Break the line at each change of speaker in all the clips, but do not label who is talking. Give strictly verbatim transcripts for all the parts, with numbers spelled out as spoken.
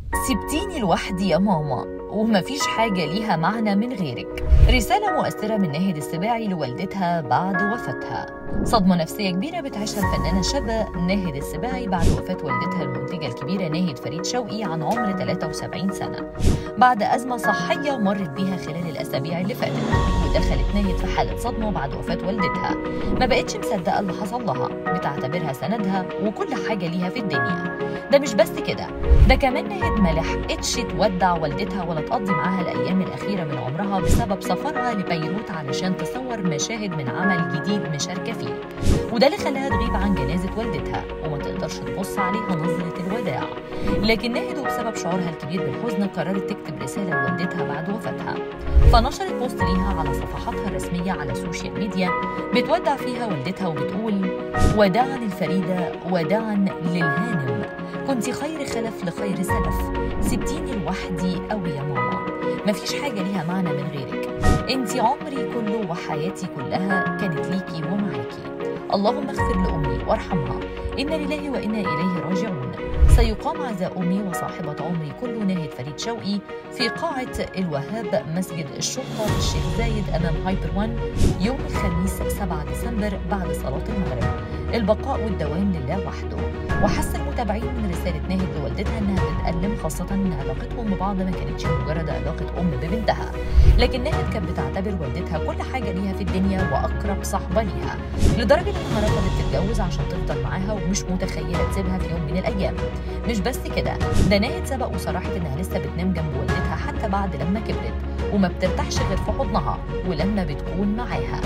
سبتيني لوحدي يا ماما ومفيش حاجة ليها معنى من غيرك. رسالة مؤثرة من ناهد السباعي لوالدتها بعد وفاتها. صدمة نفسية كبيرة بتعيشها الفنانة الشابة ناهد السباعي بعد وفاة والدتها المنتجة الكبيرة ناهد فريد شوقي عن عمر ثلاثة وسبعين سنة، بعد أزمة صحية مرت بيها خلال الأسابيع اللي فاتت. ودخلت ناهد في حالة صدمة بعد وفاة والدتها، ما بقتش مصدقة اللي حصل لها، بتعتبرها سندها وكل حاجة ليها في الدنيا. ده مش بس كده، ده كمان ناهد ما لحقتش تودع والدتها ولا تقضي معاها الأيام الأخيرة من عمرها بسبب سفرها لبيروت علشان تصور مشاهد من عمل جديد مشاركة فيه، وده اللي خلاها تغيب عن جنازة والدتها وما تقدرش تبص عليها نظرة الوداع. لكن ناهد وبسبب شعورها الكبير بالحزن قررت تكتب رسالة لوالدتها بعد وفاتها، فنشرت بوست ليها على صفحاتها الرسمية على السوشيال ميديا بتودع فيها والدتها وبتقول: وداعا الفريدة، وداعا للهانم، كنت خير خلف لخير سلف، سبتيني لوحدي قوي يا ماما، مفيش حاجة ليها معنى من غيرك، انتي عمري كله وحياتي كلها كانت ليكي ومعاكي، اللهم اغفر لأمي وارحمها، إنا لله وإنا إليه راجعون. سيقام عزاء أمي وصاحبة عمري كله ناهد فريد شوقي في قاعة الوهاب مسجد الشرطة في الشيخ زايد أمام هايبر وان يوم الخميس سبعة ديسمبر بعد صلاة المغرب. البقاء والدوام لله وحده. وحس المتابعين من رسالة ناهد لوالدتها إنها بتألم، خاصة إن علاقتهم ببعض ما كانتش مجرد علاقة أم ببنتها، لكن ناهد كانت بتعتبر والدتها كل حاجة ليها في الدنيا وأقرب صحبة ليها، لدرجة إنها رفضت تتجوز عشان تفضل معاها ومش متخيلة تسيبها في يوم من الأيام. مش بس كده، ده ناهد سبق وصرحت إنها لسه بتنام جنب والدتها حتى بعد لما كبرت، وما بترتاحش غير في حضنها ولما بتكون معاها.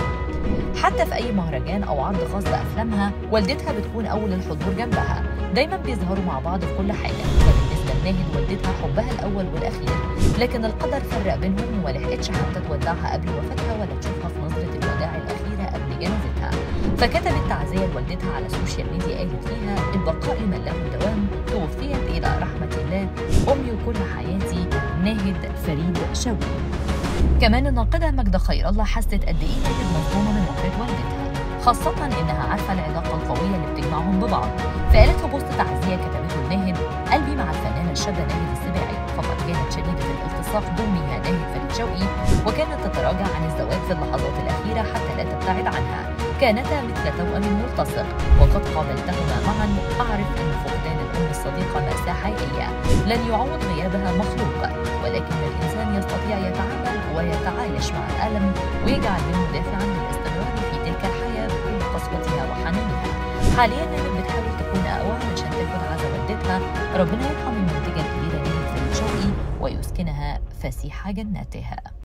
حتى في أي مهرجان أو عرض خاص بأفلامها والدتها بتكون أول الحضور جنبها، دايما بيظهروا مع بعض في كل حاجة. فبالنسبة لناهد والدتها حبها الأول والأخير، لكن القدر فرق بينهم وما لحقتش حتى تودعها قبل وفاتها ولا تشوفها في نظرة الوداع الأخيرة قبل جنازتها. فكتبت تعزية لوالدتها على السوشيال ميديا قالت فيها: البقاء لمن له الدوام، توفيت إلى رحمة الله أمي وكل حياتي ناهد فريد شوقي. كمان الناقدة ماجدة خير الله حست قد إيه ناهد مظلومة من وفاة والدتها، خاصة إنها عارفة العلاقة القوية اللي بتجمعهم ببعض. فقالت في بوست تعزية كتبته لناهد: قلبي مع الفنانة الشابة ناهد السباعي، فقد كانت شديدة الالتصاق بأمها ناهد فريد شوقي، وكانت تتراجع عن الزواج في اللحظات الأخيرة حتى لا تبتعد عنها. كانتا مثل توأم ملتصق، وقد قابلتهما معا. أعرف أن فقدان الأم الصديقة مأساة حقيقية لن يعوض غيابها مخلوق، ولكن الإنسان يستطيع يتعامل ويتعايش مع الألم ويجعل منه دافعا للاستمرار في تلك الحياة بكل قسوتها وحنانها. حاليا ناهد بتحاول تكون أقوى علشان تاخد عزا والدتها، ربنا يرحم المنتجة الكبيرة ناهد فريد شوقي ويسكنها فسيح جناتها.